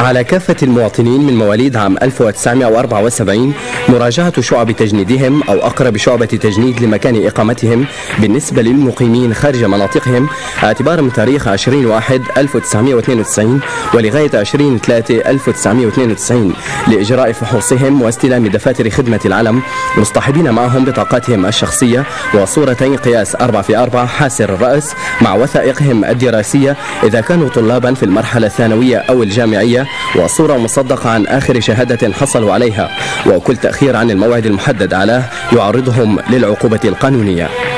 على كافة المواطنين من مواليد عام 1974 مراجعة شعب تجنيدهم أو أقرب شعبة تجنيد لمكان إقامتهم بالنسبة للمقيمين خارج مناطقهم اعتبارا من تاريخ 20/1/1992 ولغاية 20/3/1992 لإجراء فحوصهم واستلام دفاتر خدمة العلم، مصطحبين معهم بطاقاتهم الشخصية وصورتين قياس 4x4 حاسر الرأس مع وثائقهم الدراسية إذا كانوا طلابا في المرحلة الثانوية أو الجامعية، وصورة مصدقة عن آخر شهادة حصلوا عليها، وكل تأخير عن الموعد المحدد عليه يعرضهم للعقوبة القانونية.